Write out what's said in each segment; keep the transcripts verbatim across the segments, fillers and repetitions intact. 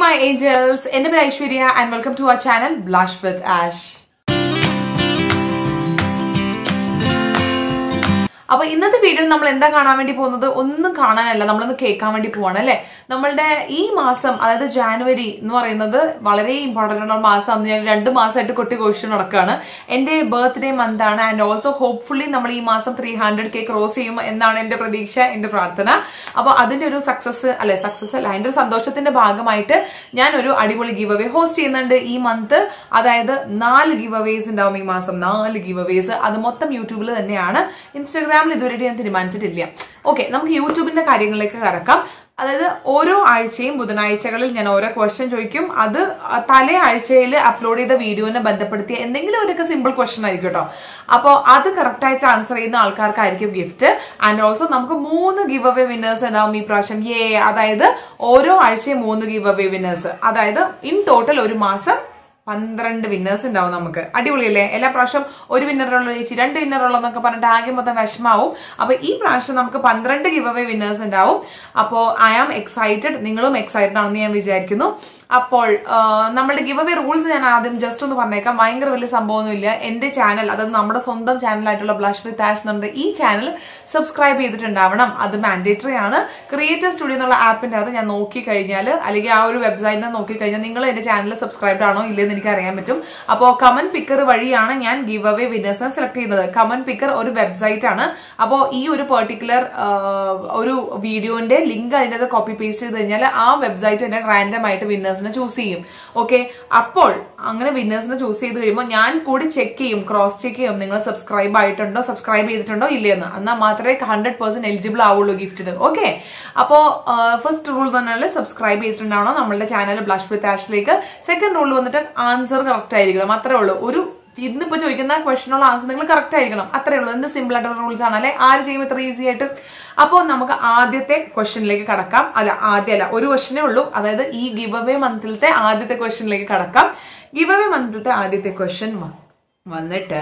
my angels, എൻ്റെ പേര് Aishwarya and welcome to our channel Blush with Ash. അപ്പോൾ ഇന്നത്തെ വീഡിയോയിൽ നമ്മൾ എന്താ കാണാൻ വേണ്ടി പോകുന്നത്? ഒന്നും കാണാനല്ല, നമ്മളൊന്ന് കേൾക്കാൻ വേണ്ടി പോവാണ് അല്ലേ. നമ്മളുടെ ഈ മാസം, അതായത് ജാനുവരി എന്ന് പറയുന്നത് വളരെ ഇമ്പോർട്ടൻ്റ് ഉള്ള മാസമാണ്. ഞാൻ രണ്ട് മാസമായിട്ട് കൊട്ടി കോഴ്സ് നടക്കുകയാണ്. എൻ്റെ ബർത്ത്ഡേ മന്ത് ആണ്. ആൻഡ് ഓൾസോ ഹോപ്പ്ഫുള്ളി നമ്മൾ ഈ മാസം ത്രീ ഹൺഡ്രഡ് കെ ക്രോസ് ചെയ്യും എന്നാണ് എൻ്റെ പ്രതീക്ഷ, എൻ്റെ പ്രാർത്ഥന. അപ്പോൾ അതിൻ്റെ ഒരു സക്സസ് അല്ലെ സക്സസ് അല്ല അതിൻ്റെ ഒരു സന്തോഷത്തിന്റെ ഭാഗമായിട്ട് ഞാൻ ഒരു അടിപൊളി ഗിവ് അവേ ഹോസ്റ്റ് ചെയ്യുന്നുണ്ട് ഈ മന്ത്. അതായത് നാല് ഗിവ് അവേസ് ഉണ്ടാവും ഈ മാസം, നാല് ഗിവ് അവേസ്. അത് മൊത്തം യൂട്യൂബിൽ തന്നെയാണ്. ഇൻസ്റ്റാഗ്രാം ഇതുവരെ ഞാൻ തീരുമാനിച്ചിട്ടില്ല. ഓക്കെ, നമുക്ക് യൂട്യൂബിന്റെ കാര്യങ്ങളിലേക്ക് കടക്കാം. അതായത് ഓരോ ആഴ്ചയും ബുധനാഴ്ചകളിൽ ഞാൻ ഓരോ ക്വസ്റ്റ്യൻ ചോദിക്കും. അത് തലേ ആഴ്ചയിൽ അപ്ലോഡ് ചെയ്ത വീഡിയോനെ ബന്ധപ്പെടുത്തിയ എന്തെങ്കിലും ഒരു സിമ്പിൾ ക്വസ്റ്റ്യൻ ആയിരിക്കും കേട്ടോ. അപ്പോൾ അത് കറക്റ്റ് ആയിട്ട് ആൻസർ ചെയ്യുന്ന ആൾക്കാർക്കായിരിക്കും ഗിഫ്റ്റ്. ആൻഡ് ഓൾസോ നമുക്ക് മൂന്ന് ഗിവ് അവേ വിന്നേഴ്സ് ഉണ്ടാവും ഈ പ്രാവശ്യം. ഏ അതായത് ഓരോ ആഴ്ചയും മൂന്ന് ഗിവ് അവേ വിന്നേഴ്സ്. അതായത് ഇൻ ടോട്ടൽ ഒരു മാസം പന്ത്രണ്ട് വിന്നേഴ്സ് ഉണ്ടാവും നമുക്ക്. അടിപൊളിയല്ലേ? എല്ലാ പ്രാവശ്യം ഒരു വിന്നറുള്ള ചേച്ചി രണ്ട് വിന്നറുള്ളതെന്നൊക്കെ പറഞ്ഞിട്ട് ആകെ മൊത്തം വിഷമാവും. അപ്പൊ ഈ പ്രാവശ്യം നമുക്ക് പന്ത്രണ്ട് ഗിവ് അവേ വിന്നേഴ്സ് ഉണ്ടാവും. അപ്പോൾ ഐ ആം എക്സൈറ്റഡ്, നിങ്ങളും എക്സൈറ്റഡ് ആണെന്ന് ഞാൻ വിചാരിക്കുന്നു. അപ്പോൾ നമ്മുടെ ഗിവ് അവേ റൂൾസ് ഞാൻ ആദ്യം ജസ്റ്റ് ഒന്ന് പറഞ്ഞേക്കാം. ഭയങ്കര വലിയ സംഭവമൊന്നുമില്ല. എന്റെ ചാനൽ, അതായത് നമ്മുടെ സ്വന്തം ചാനലായിട്ടുള്ള ബ്ലഷ് വിത്ത് ആഷ് എന്നുണ്ട്, ഈ ചാനൽ സബ്സ്ക്രൈബ് ചെയ്തിട്ടുണ്ടാവണം. അത് മാൻഡേറ്ററി ആണ്. ക്രിയേറ്റർ സ്റ്റുഡിയോ എന്നുള്ള ആപ്പിന്റെ അത് ഞാൻ നോക്കി കഴിഞ്ഞാൽ, അല്ലെങ്കിൽ ആ ഒരു വെബ്സൈറ്റിനെ നോക്കി കഴിഞ്ഞാൽ നിങ്ങൾ എന്റെ ചാനൽ സബ്സ്ക്രൈബ് ആണോ ഇല്ലെന്ന് എനിക്ക് അറിയാൻ പറ്റും. അപ്പോൾ കമന്റ് പിക്കർ വഴിയാണ് ഞാൻ ഗിവ് അവേ വിന്നേഴ്സിനെ സെലക്ട് ചെയ്യുന്നത്. കമന്റ് പിക്കർ ഒരു വെബ്സൈറ്റ് ആണ്. അപ്പോൾ ഈ ഒരു പെർട്ടിക്കുലർ ഒരു വീഡിയോന്റെ ലിങ്ക് അതിൻ്റെ കോപ്പി പേസ്റ്റ് ചെയ്ത് കഴിഞ്ഞാൽ ആ വെബ്സൈറ്റ് തന്നെ റാൻഡം ആയിട്ട് വിന്നേഴ്സ് ചൂസ് ചെയ്യും. ഓക്കെ, അപ്പോൾ അങ്ങനെ വിന്നേഴ്സിനെ ചൂസ് ചെയ്ത് കഴിയുമ്പോൾ ഞാൻ കൂടി ചെക്ക് ചെയ്യും, ക്രോസ് ചെക്ക് ചെയ്യും, നിങ്ങൾ സബ്സ്ക്രൈബ് ആയിട്ടുണ്ടോ, സബ്സ്ക്രൈബ് ചെയ്തിട്ടുണ്ടോ ഇല്ലയെന്ന്. എന്നാൽ മാത്രമേ ഹൺഡ്രഡ് പെർസെന്റ് എലിജിബിൾ ആവുള്ളൂ ഗിഫ്റ്റിന്. ഓക്കെ, അപ്പോൾ ഫസ്റ്റ് റൂൾ തന്നെ സബ്സ്ക്രൈബ് ചെയ്തിട്ടുണ്ടാവണം നമ്മുടെ ചാനൽ ബ്ലഷ് വിത്ത് ആഷിലേക്ക്. സെക്കൻഡ് റൂൾ വന്നിട്ട് ആൻസർ കറക്റ്റ് ആയിരിക്കണം. അത്രേ ഉള്ളൂ. ഒരു ഇന്നിപ്പോ ചോദിക്കുന്ന ക്വസ്റ്റിനുള്ള ആൻസർ നിങ്ങൾ കറക്റ്റ് ആയിരിക്കണം. അത്രേ ഉള്ളൂ. എന്ത് സിമ്പിൾ ആയിട്ടുള്ള റൂൾസ് ആണ് അല്ലെ? ആര് ചെയ്യും ഇത്ര ഈസി ആയിട്ട്? അപ്പോൾ നമുക്ക് ആദ്യത്തെ ക്വസ്റ്റ്യനിലേക്ക് കടക്കാം. അല്ല, ആദ്യമല്ല, ഒരു ക്വസ്റ്റ്യനേ ഉള്ളൂ. അതായത് ഈ ഗിവ് അവേ മന്തിലത്തെ ആദ്യത്തെ ക്വസ്റ്റ്യനിലേക്ക് കടക്കാം. ഗിവ് അവേ മന്തിലത്തെ ആദ്യത്തെ ക്വസ്റ്റ്യൻ വന്നിട്ട്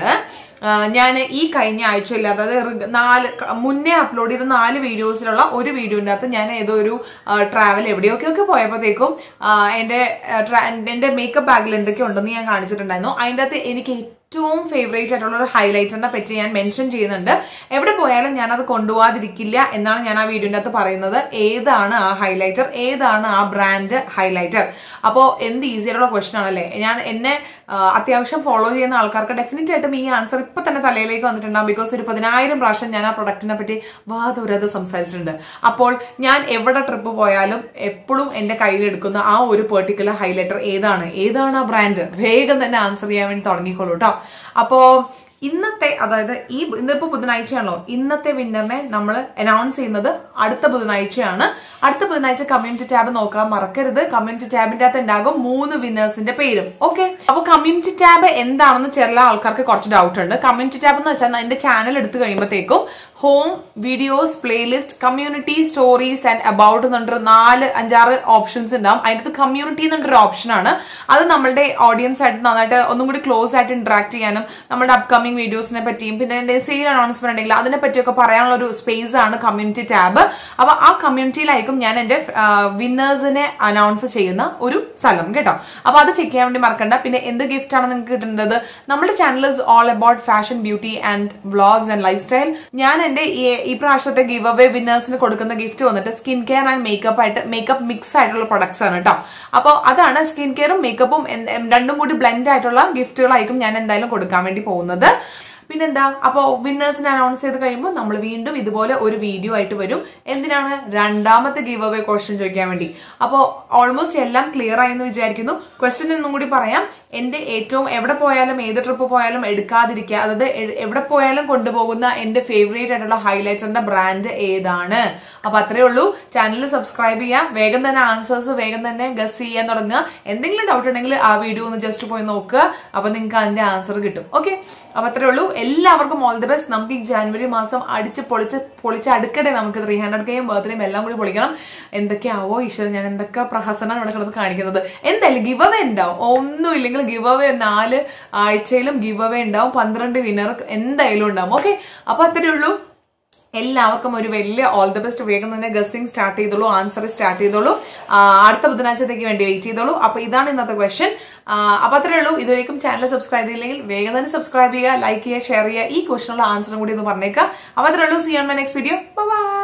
ഞാൻ ഈ കഴിഞ്ഞ ആഴ്ചയിൽ, അതായത് നാല് മുന്നേ അപ്ലോഡ് ചെയ്ത നാല് വീഡിയോസിലുള്ള ഒരു വീഡിയോന്റെ അകത്ത് ഞാൻ ഏതോ ഒരു ട്രാവൽ എവിടെയൊക്കെയൊക്കെ പോയപ്പോഴത്തേക്കും എന്റെ എന്റെ മേക്കപ്പ് ബാഗിൽ എന്തൊക്കെ ഉണ്ടെന്ന് ഞാൻ കാണിച്ചിട്ടുണ്ടായിരുന്നു. അതിൻ്റെ അകത്ത് എനിക്ക് ഏറ്റവും ഫേവറേറ്റ് ആയിട്ടുള്ള ഒരു ഹൈലൈറ്ററിനെ പറ്റി ഞാൻ മെൻഷൻ ചെയ്യുന്നുണ്ട്. എവിടെ പോയാലും ഞാൻ അത് കൊണ്ടുപോകാതിരിക്കില്ല എന്നാണ് ഞാൻ ആ വീഡിയോന്റെ അകത്ത് പറയുന്നത്. ഏതാണ് ആ ഹൈലൈറ്റർ, ഏതാണ് ആ ബ്രാൻഡ് ഹൈലൈറ്റർ? അപ്പോൾ എന്ത് ഈസി ആയിട്ടുള്ള ക്വസ്റ്റൻ ആണല്ലേ. ഞാൻ എന്നെ അത്യാവശ്യം ഫോളോ ചെയ്യുന്ന ആൾക്കാർക്ക് ഡെഫിനറ്റ് ആയിട്ടും ഈ ആൻസർ ഇപ്പൊ തന്നെ തലയിലേക്ക് വന്നിട്ടുണ്ടാകും. ബിക്കോസ് ഒരു പതിനായിരം പ്രാവശ്യം ഞാൻ ആ പ്രൊഡക്റ്റിനെ പറ്റി വാതുരത് സംസാരിച്ചിട്ടുണ്ട്. അപ്പോൾ ഞാൻ എവിടെ ട്രിപ്പ് പോയാലും എപ്പോഴും എന്റെ കയ്യിലെടുക്കുന്ന ആ ഒരു പെർട്ടിക്കുലർ ഹൈലൈറ്റർ ഏതാണ്, ഏതാണ് ആ ബ്രാൻഡ്? വേഗം തന്നെ ആൻസർ ചെയ്യാൻ വേണ്ടി തുടങ്ങിക്കോളൂ കേട്ടോ. അപ്പോ ഇന്നത്തെ, അതായത് ഈ ഇന്നിപ്പോ ബുധനാഴ്ചയാണല്ലോ, ഇന്നത്തെ വിന്നറിനെ നമ്മൾ അനൗൺസ് ചെയ്യുന്നത് അടുത്ത ബുധനാഴ്ചയാണ്. അടുത്ത ബുധനാഴ്ച കമ്മ്യൂണിറ്റി ടാബ് നോക്കാൻ മറക്കരുത്. കമ്മ്യൂണിറ്റി ടാബിന്റെ അകത്ത് ഉണ്ടാകും മൂന്ന് വിന്നേഴ്സിന്റെ പേരും. ഓക്കെ, അപ്പൊ കമ്മ്യൂണിറ്റി ടാബ് എന്താണെന്ന് ചില ആൾക്കാർക്ക് കുറച്ച് ഡൗട്ട് ഉണ്ട്. കമ്മ്യൂണിറ്റി ടാബ് എന്ന് വെച്ചാൽ എന്റെ ചാനൽ എടുത്തു കഴിയുമ്പോഴത്തേക്കും home, videos, playlist, community, stories and about എന്നിട്ട് നാല് അഞ്ചാറ് ഓപ്ഷൻസ് ഉണ്ടാവും. അതിനകത്ത് കമ്മ്യൂണിറ്റി എന്നൊരു ഓപ്ഷൻ ആണ്. അത് നമ്മളുടെ ഓഡിയൻസ് ആയിട്ട് നന്നായിട്ട് ഒന്നും കൂടി ക്ലോസ് ആയിട്ട് ഇന്ററാക്ട് ചെയ്യാനും നമ്മുടെ അപ്കമിംഗ് വീഡിയോസിനെ പറ്റിയും പിന്നെ എന്തെങ്കിലും സെയിൽ അനൗൺസ്മെന്റ് ഉണ്ടെങ്കിൽ അതിനെ പറ്റിയൊക്കെ പറയാനുള്ള ഒരു സ്പേസ് ആണ് കമ്മ്യൂണിറ്റി ടാബ്. അപ്പൊ ആ കമ്മ്യൂണിറ്റിയിലായിരിക്കും ഞാൻ എന്റെ വിന്നേഴ്സിനെ അനൗൺസ് ചെയ്യുന്ന ഒരു സ്ഥലം കേട്ടോ. അപ്പൊ അത് ചെക്ക് ചെയ്യാൻ വേണ്ടി മറക്കണ്ട. പിന്നെ എന്ത് ഗിഫ്റ്റ് ആണ് നിങ്ങൾക്ക് കിട്ടുന്നത്? നമ്മുടെ channel is all about fashion, beauty and vlogs and lifestyle. ഞാൻ എന്റെ ഈ പ്രാവശ്യത്തെ ഗിവ് അവേ വിന്നേഴ്സിന് കൊടുക്കുന്ന ഗിഫ്റ്റ് വന്നിട്ട് സ്കിൻ കെയർ ആൻഡ് മേക്കപ്പ് ആയിട്ട് മേക്കപ്പ് മിക്സ് ആയിട്ടുള്ള പ്രൊഡക്ട്സ് ആണ് കേട്ടോ. അപ്പോൾ അതാണ് സ്കിൻ കെയറും മേക്കപ്പും രണ്ടും കൂടി ബ്ലെൻഡ് ആയിട്ടുള്ള ഗിഫ്റ്റുകളായിരിക്കും ഞാൻ എന്തായാലും കൊടുക്കാൻ വേണ്ടി പോകുന്നത്. പിന്നെന്താ, അപ്പോൾ വിന്നേഴ്സിനെ അനൗൺസ് ചെയ്ത് കഴിയുമ്പോൾ നമ്മൾ വീണ്ടും ഇതുപോലെ ഒരു വീഡിയോ ആയിട്ട് വരും. എന്തിനാണ്? രണ്ടാമത്തെ ഗിവ് അവേ ക്വസ്റ്റ്യൻ ചോദിക്കാൻ വേണ്ടി. അപ്പോൾ ഓൾമോസ്റ്റ് എല്ലാം ക്ലിയർ ആയെന്ന് വിചാരിക്കുന്നു. ക്വസ്റ്റ്യൻ ഒന്നും കൂടി പറയാം. എന്റെ ഏറ്റവും എവിടെ പോയാലും ഏത് ട്രിപ്പ് പോയാലും എടുക്കാതിരിക്കുക, അതായത് എവിടെ പോയാലും കൊണ്ടുപോകുന്ന എന്റെ ഫേവറേറ്റ് ആയിട്ടുള്ള ഹൈലൈറ്ററിന്റെ ബ്രാൻഡ് ഏതാണ്? അപ്പൊ അത്രേ ഉള്ളൂ. ചാനൽ സബ്സ്ക്രൈബ് ചെയ്യാം. വേഗം തന്നെ ആൻസേഴ്സ് വേഗം തന്നെ ഗസ് ചെയ്യാൻ തുടങ്ങുക. എന്തെങ്കിലും ഡൗട്ട് ഉണ്ടെങ്കിൽ ആ വീഡിയോ ഒന്ന് ജസ്റ്റ് പോയി നോക്കുക. അപ്പൊ നിങ്ങൾക്ക് അതിന്റെ ആൻസർ കിട്ടും. ഓക്കെ, അപ്പൊ അത്രേ ഉള്ളൂ. എല്ലാവർക്കും ഓൾ ദി ബെസ്റ്റ്. നമുക്ക് ഈ ജാനുവരി മാസം അടിച്ച് പൊളിച്ച് പൊളിച്ച് അടുക്കട്ടെ. നമുക്ക് ത്രീ ഹൺഡ്രഡ് കെയും ബർത്ത്ഡേയും എല്ലാം കൂടി പൊളിക്കണം. എന്തൊക്കെയാവോ ഈശ്വരൻ, ഞാൻ എന്തൊക്കെ പ്രഹസനമാണ് ഇവിടെ കിടന്ന് കാണിക്കുന്നത്. എന്തായാലും ഗിവ് അവേ ഉണ്ടാവും. ഒന്നും ഇല്ലെങ്കിൽ ഗിവ് അവേ നാല് ആഴ്ചയിലും ഗിവ് അവേ ഉണ്ടാവും. പന്ത്രണ്ട് വിന്നർ എന്തായാലും ഉണ്ടാവും. ഓക്കെ, അപ്പൊ അത്രേ ഉള്ളൂ. എല്ലാവർക്കും ഒരു വലിയ ഓൾ ദ ബെസ്റ്റ്. വേഗം തന്നെ ഗസ്സിംഗ് സ്റ്റാർട്ട് ചെയ്തോളൂ, ആൻസർ സ്റ്റാർട്ട് ചെയ്തോളൂ. അടുത്ത ബുധനാഴ്ചത്തേക്ക് വേണ്ടി വെയിറ്റ് ചെയ്തോളൂ. അപ്പൊ ഇതാണ് ഇന്നത്തെ ക്വസ്റ്റ്യൻ. അപ്പൊ അത്രേ ഉള്ളൂ. ഇതുവരെയും ചാനൽ സബ്സ്ക്രൈബ് ചെയ്തില്ലെങ്കിൽ വേഗം തന്നെ സബ്സ്ക്രൈബ് ചെയ്യുക, ലൈക്ക് ചെയ്യുക, ഷെയർ ചെയ്യുക. ഈ ക്വസ്റ്റനുള്ള ആൻസറും കൂടി ഒന്ന് പറഞ്ഞേക്കുക. അപ്പൊ അത്രേ ഉള്ളൂ. See on my next video. By.